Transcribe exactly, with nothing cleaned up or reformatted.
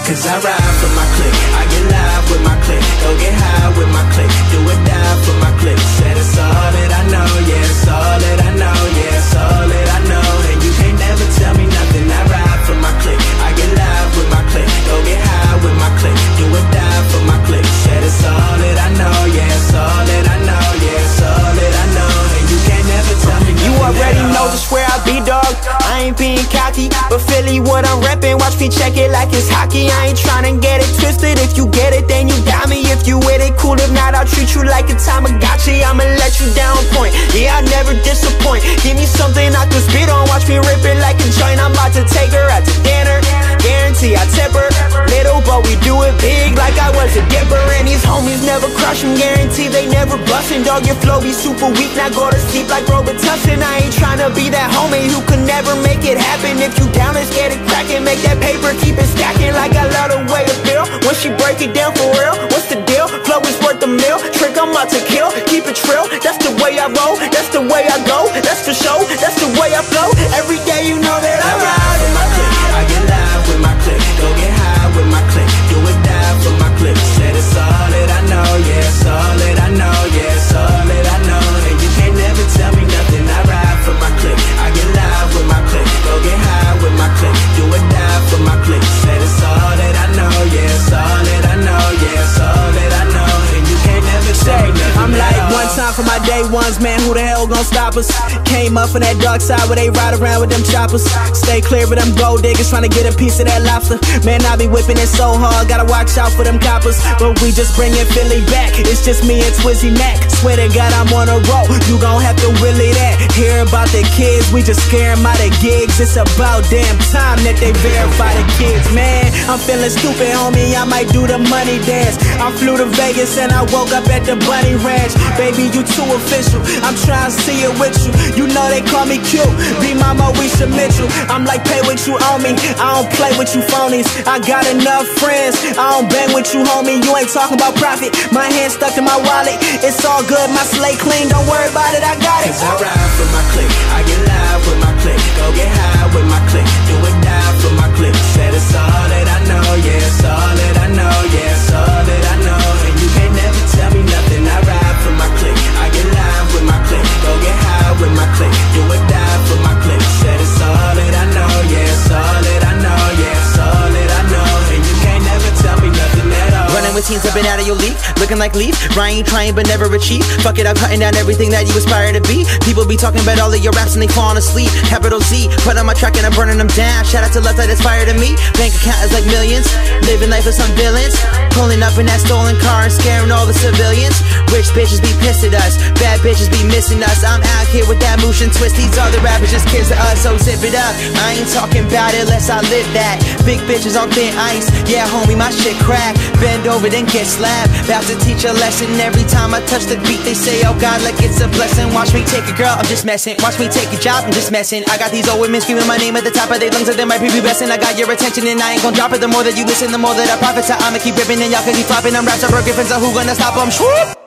Cause I ride for my click, I get live with my click, go get high with my click, do or die for my click. Said it's all that I know, yeah, it's all that I know, yeah, it's all that I know. And you can't never tell me nothing. I ride for my click, I get live with my click, go get high with my click, do or die for my click. Said it's all that I know, yeah, it's all that I know, yeah, it's all that I know. And you can't never tell me nothing. You already know just where I be, dog. I ain't being cocky, but Philly what I'm reppin'. Watch me check it like it's hockey. I ain't tryna get it twisted. If you get it, then you got me. If you with it, cool. If not, I'll treat you like a Tamagotchi. I'ma let you down point. Yeah, I never disappoint. Give me something I can spit on. Watch me rip it like a joint. I'm about to take her out to dinner. Guarantee I tip her. Little, but we do it big like I was a dipper. And these homies never crush them. Guarantee they never bustin'. Dog, your flow be super weak. Now go to sleep like Robitussin. I ain't tryna be that homie who could never make it happen. If you down, let's get it crackin'. Make that paper, keep it stacking like I love the way it feel. When she break it down for real, what's the deal? Flow is worth a meal. Trick, I'm about to kill. Keep it trill. That's the way I roll. That's the way I go. That's for show. That's the way I flow. Every day you know that I ride with my click. I get live with my click, go get high with my click, do or die for my click. Said it's all that I know, yeah, it's all that I know, yeah, it's all that I know. And you can't never tell me nothing. I ride for my click, I get live with my click, go get high with my click, do or die for my click. Said it's all that I know, yeah, it's all that I know, yeah, it's all that I know. And you can't never tell me nothing. I'm like one time for my day ones, man, who the hell gon' stop us? Came up from that dark side where they ride around with them choppers. Stay clear of them gold diggers trying to get a piece of that lobster. Man, I be whipping it so hard, gotta watch out for them coppers. But we just bringin' Philly back, it's just me and Twizzy Mac. Swear to God I'm on a roll, you gon' have to willy that. Hear about the kids, we just scare 'em out of gigs. It's about damn time that they verify the kids, man. I'm feeling stupid, homie, I might do the money dance. I flew to Vegas and I woke up at the Bunny Ranch. Baby, you too official, I'm trying to see it with you. You know they call me cute, be my Moesha Mitchell. I'm like, pay what you owe me, I don't play with you phonies. I got enough friends, I don't bang with you, homie. You ain't talking about profit, my hand stuck in my wallet. It's all good, my slate clean, don't worry about it, I got it. Cause I ride for my click, I get live with my click, go get high with my click, do or die for my click. Said it's all that I know, yeah, it's all that I know, yeah, it's all that I know. And you can't never tell me nothing. I ride for my click, I get live with my click, go get high with my click, do or die for my click. Said it's all that I know, yeah, it's all that I know, yeah, it's all that I know. And you can't never tell me nothing at all. Running with teens, I've been out of your league, looking like Leaf. Ryan, trying but never achieve. Fuck it, I'm cutting down everything that you aspire to be. People be talking about all of your raps and they falling asleep. Capital Z, put on my track and I'm burning them down. Shout out to Left Eye, that's fire to me. Bank account is like millions, living life with some villains. Pulling up in that stolen car and scaring all the civilians. Rich bitches be pissed at us, bad bitches be missing us. I'm out here with that motion twist. These other rappers just kids to us, so zip it up. I ain't talking about it unless I live that. Big bitches on thin ice, yeah homie, my shit crack. Bend over then get slapped. About to teach a lesson every time I touch the beat. They say, oh God, like it's a blessing. Watch me take a girl, I'm just messing. Watch me take a job, I'm just messing. I got these old women screaming my name at the top of their lungs, like they might be besting. I got your attention and I ain't gon' drop it. The more that you listen, the more that I profit. So I'ma keep ripping and y'all can keep flopping. I'm raps are broken, so who gonna stop them? Swoop!